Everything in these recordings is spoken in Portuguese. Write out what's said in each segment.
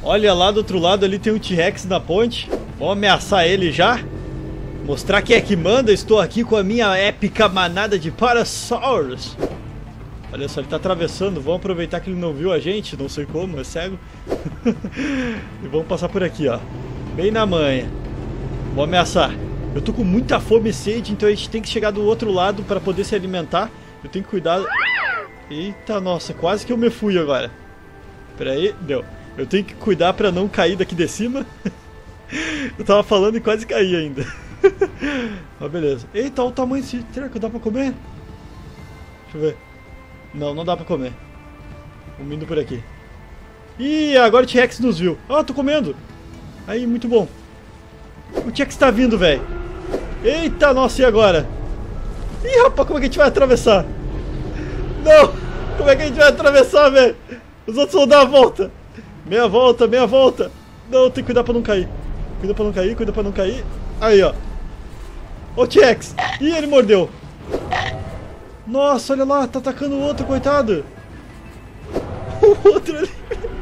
Olha lá do outro lado ali tem um T-Rex na ponte. Vamos ameaçar ele já. Mostrar quem é que manda. Estou aqui com a minha épica manada de Parasaurus. Olha só, ele tá atravessando. Vamos aproveitar que ele não viu a gente. Não sei como, é cego. E vamos passar por aqui, ó. Bem na manha. Vou ameaçar. Eu tô com muita fome e sede, então a gente tem que chegar do outro lado para poder se alimentar. Eu tenho que cuidar. Eita, nossa, quase que eu me fui agora. Pera aí, deu. Eu tenho que cuidar pra não cair daqui de cima. Eu tava falando e quase caí ainda. Mas beleza. Eita, olha o tamanho desse treco, dá pra comer? Deixa eu ver. Não, não dá pra comer. Vamos indo por aqui. Ih, agora o T-Rex nos viu. Ah, tô comendo. Aí, muito bom. O T-Rex tá vindo, velho. Eita, nossa, e agora? Ih, rapaz, como é que a gente vai atravessar? Não! Como é que a gente vai atravessar, velho? Os outros vão dar a volta. Meia volta, meia volta. Não, tem que cuidar pra não cair. Cuida pra não cair, cuida pra não cair. Aí, ó. Ô, T-Rex. Ih, ele mordeu. Nossa, olha lá, tá atacando o outro, coitado. O outro ali.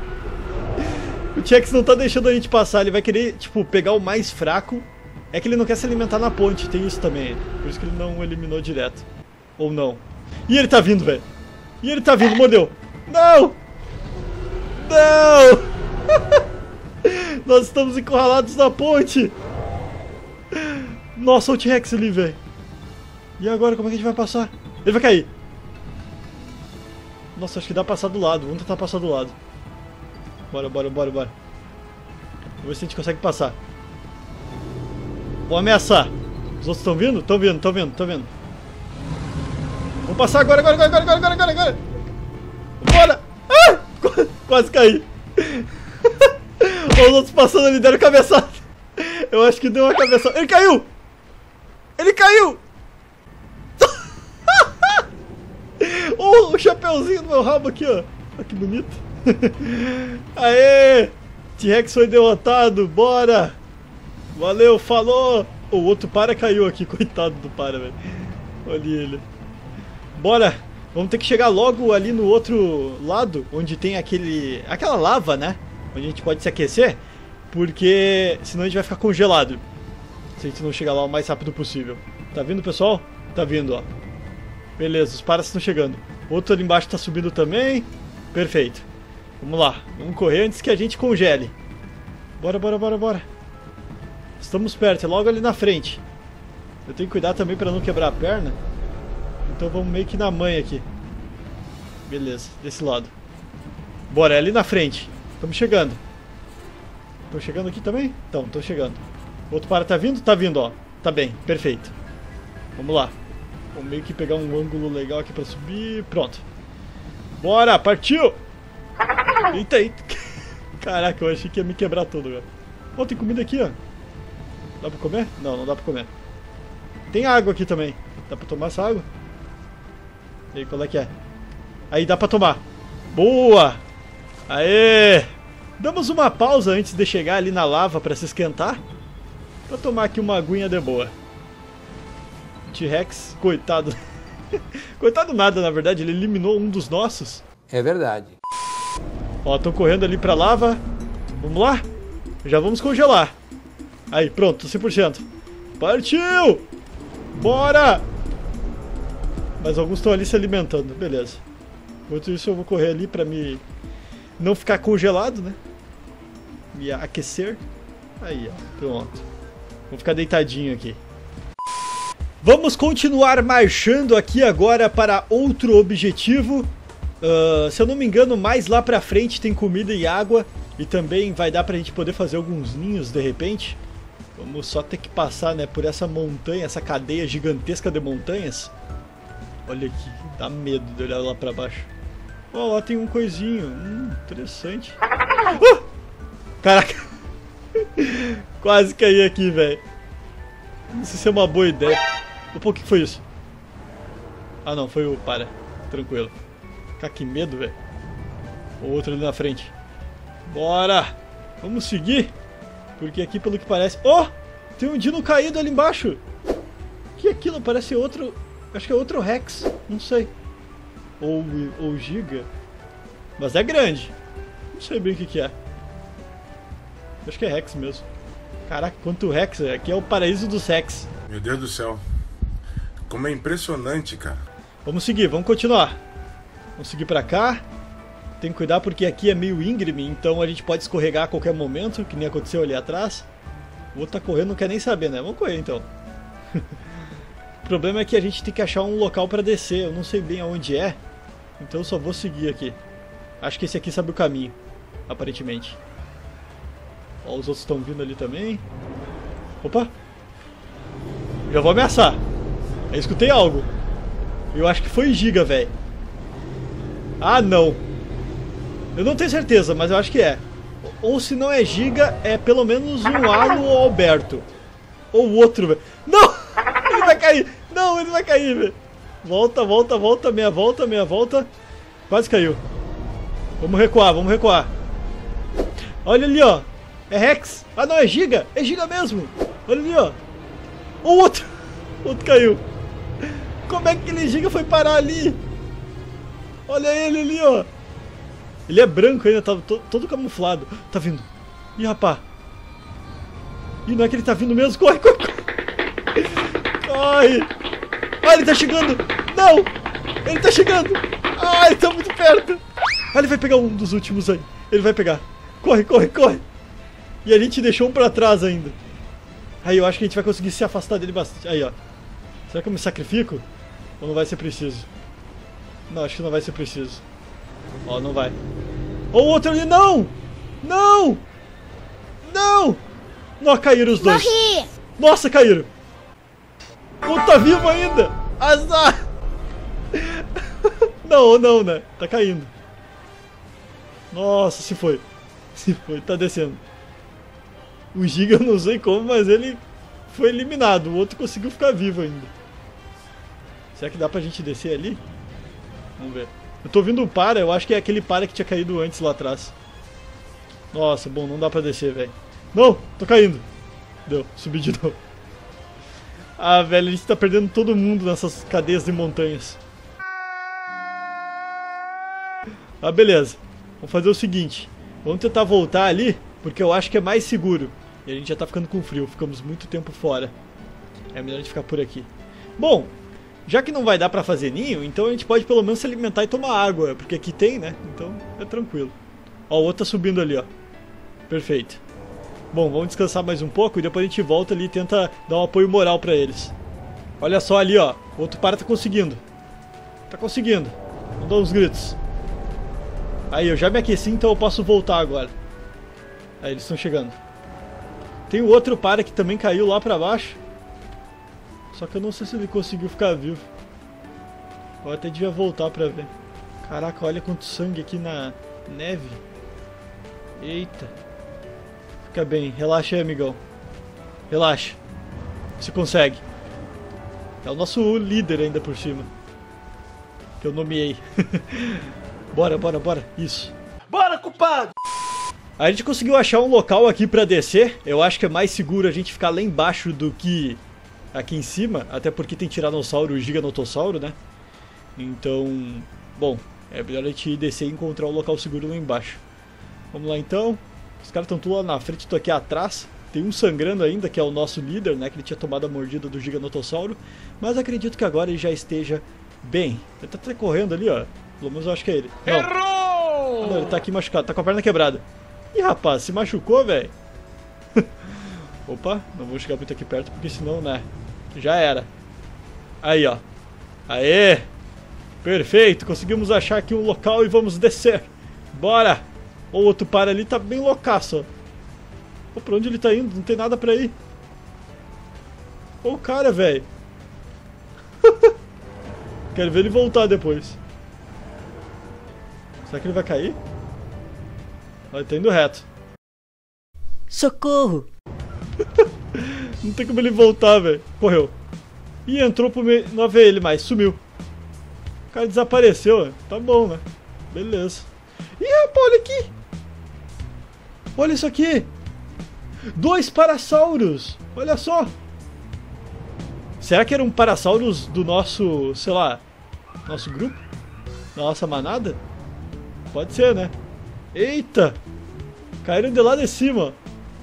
O T-Rex não tá deixando a gente passar. Ele vai querer, tipo, pegar o mais fraco. É que ele não quer se alimentar na ponte, tem isso também. Por isso que ele não eliminou direto. Ou não. Ih, ele tá vindo, velho. Ih, ele tá vindo, mordeu. Não! Não! Nós estamos encurralados na ponte. Nossa, o T-Rex ali, velho. E agora, como é que a gente vai passar? Ele vai cair. Nossa, acho que dá pra passar do lado. Vamos tentar passar do lado. Bora, bora, bora, bora. Vamos ver se a gente consegue passar. Vou ameaçar. Os outros estão vindo? Estão vindo, estão vindo, estão vindo. Vamos passar agora, agora, agora, agora, agora, agora, agora. Bora! Ah! Quase caí. Os outros passando ali, deram cabeçada. Eu acho que deu uma cabeçada. Ele caiu! Ele caiu! O chapeuzinho do meu rabo aqui, ó. Olha que bonito. Aê! T-Rex foi derrotado, bora! Valeu, falou! O outro para caiu aqui, coitado do para, velho. Olha ele. Bora! Vamos ter que chegar logo ali no outro lado, onde tem aquela lava, né? Onde a gente pode se aquecer, porque senão a gente vai ficar congelado se a gente não chegar lá o mais rápido possível. Tá vindo, pessoal? Tá vindo, ó. Beleza, os paras estão chegando. Outro ali embaixo tá subindo também. Perfeito. Vamos lá, vamos correr antes que a gente congele. Bora, bora, bora, bora. Estamos perto, é logo ali na frente. Eu tenho que cuidar também pra não quebrar a perna. Então vamos meio que na manha aqui. Beleza, desse lado. Bora, é ali na frente. Estamos chegando. Estão chegando aqui também? Então, estão chegando. O outro para tá vindo? Tá vindo, ó. Tá bem, perfeito. Vamos lá. Vamos meio que pegar um ângulo legal aqui pra subir. Pronto. Bora, partiu! Eita, eita. Caraca, eu achei que ia me quebrar tudo, velho. Ó, tem comida aqui, ó. Dá pra comer? Não, não dá pra comer. Tem água aqui também. Dá pra tomar essa água? E aí, qual é que é? Aí, dá pra tomar. Boa! Aê! Damos uma pausa antes de chegar ali na lava pra se esquentar. Pra tomar aqui uma aguinha de boa. T-Rex, coitado. Coitado nada, na verdade. Ele eliminou um dos nossos. É verdade. Ó, estão correndo ali pra lava. Vamos lá? Já vamos congelar. Aí, pronto, 100%. Partiu! Bora! Mas alguns estão ali se alimentando, beleza. Enquanto isso eu vou correr ali pra me não ficar congelado, né? Me aquecer. Aí, ó, pronto. Vou ficar deitadinho aqui. Vamos continuar marchando aqui agora para outro objetivo. Se eu não me engano, mais lá pra frente tem comida e água. E também vai dar pra gente poder fazer alguns ninhos de repente. Vamos só ter que passar, né, por essa montanha, essa cadeia gigantesca de montanhas. Olha aqui, dá medo de olhar lá pra baixo. Ó, lá tem um coisinho. Interessante. Caraca. Quase caí aqui, velho. Não sei se é uma boa ideia. Opa, o que foi isso? Ah, não, foi o para. Tranquilo. Cara, que medo, velho. O outro ali na frente. Bora. Vamos seguir. Porque aqui, pelo que parece... Oh! Tem um dino caído ali embaixo. Que é aquilo? Parece outro... Acho que é outro Rex. Não sei. Ou Giga. Mas é grande. Não sei bem o que é. Acho que é Rex mesmo. Caraca, quanto Rex, aqui é o paraíso dos Rex. Meu Deus do céu. Como é impressionante, cara. Vamos seguir, vamos continuar. Vamos seguir pra cá. Tem que cuidar porque aqui é meio íngreme, então a gente pode escorregar a qualquer momento, que nem aconteceu ali atrás. O outro tá correndo, não quer nem saber, né? Vamos correr então. O problema é que a gente tem que achar um local pra descer. Eu não sei bem aonde é, então eu só vou seguir aqui. Acho que esse aqui sabe o caminho, aparentemente. Ó, os outros estão vindo ali também. Opa! Já vou ameaçar. Eu escutei algo. Eu acho que foi Giga, velho. Ah, não. Eu não tenho certeza, mas eu acho que é. Ou se não é Giga, é pelo menos um Alu ou Alberto. Ou o outro, velho. Não! Ele vai cair! Não, ele vai cair, velho. Volta, volta, volta. Meia volta, meia volta. Quase caiu. Vamos recuar, vamos recuar. Olha ali, ó. É Rex. Ah, não, é Giga. É Giga mesmo. Olha ali, ó. O outro. O outro caiu. Como é que aquele Giga foi parar ali? Olha ele ali, ó. Ele é branco ainda, tá todo camuflado. Tá vindo. Ih, rapá. Ih, não é que ele tá vindo mesmo. Corre, corre, corre. Corre. Ah, ele tá chegando. Não. Ele tá chegando. Ah, ele tá muito perto. Ah, ele vai pegar um dos últimos aí. Ele vai pegar. Corre, corre, corre. E a gente deixou um pra trás ainda. Aí eu acho que a gente vai conseguir se afastar dele bastante. Aí, ó. Será que eu me sacrifico? Ou não vai ser preciso? Não, acho que não vai ser preciso. Ó, não vai. Ó, o outro ali, não! Não! Não! Não, caíram os dois. Morri! Nossa, caíram. O outro tá vivo ainda. Azar! Não, não, né? Tá caindo. Nossa, se foi. Se foi, tá descendo. O Giga eu não sei como, mas ele foi eliminado. O outro conseguiu ficar vivo ainda. Será que dá pra gente descer ali? Vamos ver. Eu tô ouvindo um para, eu acho que é aquele para que tinha caído antes lá atrás. Nossa, bom, não dá pra descer, velho. Não, tô caindo. Deu, subi de novo. Ah, velho, a gente tá perdendo todo mundo nessas cadeias de montanhas. Ah, beleza. Vamos fazer o seguinte. Vamos tentar voltar ali, porque eu acho que é mais seguro. E a gente já tá ficando com frio, ficamos muito tempo fora. É melhor a gente ficar por aqui. Bom, já que não vai dar pra fazer ninho, então a gente pode pelo menos se alimentar e tomar água, porque aqui tem, né? Então é tranquilo. Ó, o outro tá subindo ali, ó. Perfeito. Bom, vamos descansar mais um pouco e depois a gente volta ali e tenta dar um apoio moral pra eles. Olha só ali, ó. O outro para tá conseguindo. Tá conseguindo. Vamos dar uns gritos. Aí, eu já me aqueci, então eu posso voltar agora. Aí, eles estão chegando. Tem o outro para que também caiu lá pra baixo. Só que eu não sei se ele conseguiu ficar vivo. Eu até devia voltar pra ver. Caraca, olha quanto sangue aqui na neve. Eita. Fica bem, relaxa aí, amigão. Relaxa. Você consegue. É o nosso líder ainda por cima. Que eu nomeei. Bora, bora, bora. Isso. Bora, culpado! A gente conseguiu achar um local aqui pra descer. Eu acho que é mais seguro a gente ficar lá embaixo do que aqui em cima. Até porque tem tiranossauro e giganotossauro, né? Então, bom, é melhor a gente descer e encontrar um local seguro lá embaixo. Vamos lá então. Os caras estão tudo lá na frente, tô aqui atrás. Tem um sangrando ainda, que é o nosso líder, né? Que ele tinha tomado a mordida do giganotossauro. Mas acredito que agora ele já esteja bem. Ele tá até correndo ali, ó. Pelo menos eu acho que é ele. Não. Errou! Ah, não, ele tá aqui machucado, tá com a perna quebrada. Ih, rapaz, se machucou, velho. Opa, não vou chegar muito aqui perto, porque senão, né, já era. Aí, ó. Aê! Perfeito, conseguimos achar aqui um local e vamos descer. Bora! O outro para ali tá bem loucaço, ó. Pô, pra onde ele tá indo? Não tem nada pra ir. Ô, o cara, velho. Quero ver ele voltar depois. Será que ele vai cair? Ele tá indo reto. Socorro! Não tem como ele voltar, velho. Correu. Ih, entrou pro meio. Não vê ele mais, sumiu. O cara desapareceu, velho. Tá bom, né? Beleza. Ih, rapaz, olha aqui. Olha isso aqui. 2 parassauros. Olha só. Será que eram parassauros do nosso, sei lá, nosso grupo? Da nossa manada? Pode ser, né? Eita! Caíram de lá de cima.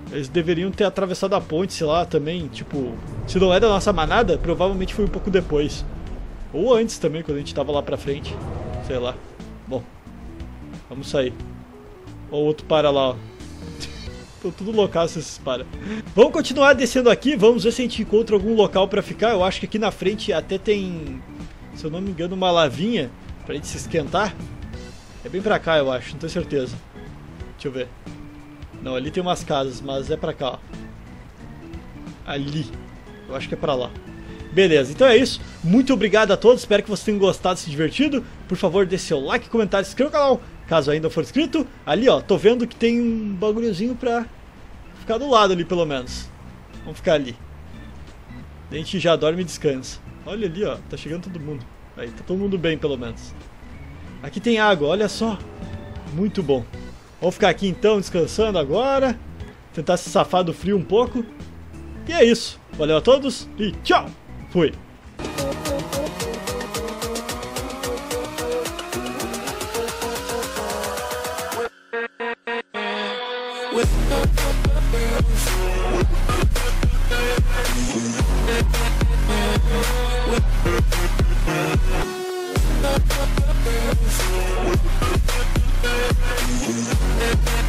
Eles deveriam ter atravessado a ponte, sei lá, também, tipo... Se não é da nossa manada, provavelmente foi um pouco depois. Ou antes também, quando a gente tava lá pra frente. Sei lá. Bom, vamos sair. Ó, o outro para lá, ó. Tô tudo loucaço esses para. Vamos continuar descendo aqui, vamos ver se a gente encontra algum local pra ficar. Eu acho que aqui na frente até tem, se eu não me engano, uma lavinha pra gente se esquentar. É bem pra cá, eu acho, não tenho certeza. Deixa eu ver. Não, ali tem umas casas, mas é pra cá, ó. Ali. Eu acho que é pra lá. Beleza, então é isso. Muito obrigado a todos, espero que vocês tenham gostado, se divertido. Por favor, deixe seu like, comentário, se inscreva no canal, caso ainda não for inscrito. Ali, ó, tô vendo que tem um bagulhozinho pra ficar do lado ali, pelo menos. Vamos ficar ali. A gente já dorme e descansa. Olha ali, ó, tá chegando todo mundo. Aí, tá todo mundo bem, pelo menos. Aqui tem água, olha só. Muito bom. Vamos ficar aqui então, descansando agora. Tentar se safar do frio um pouco. E é isso. Valeu a todos e tchau! Fui! With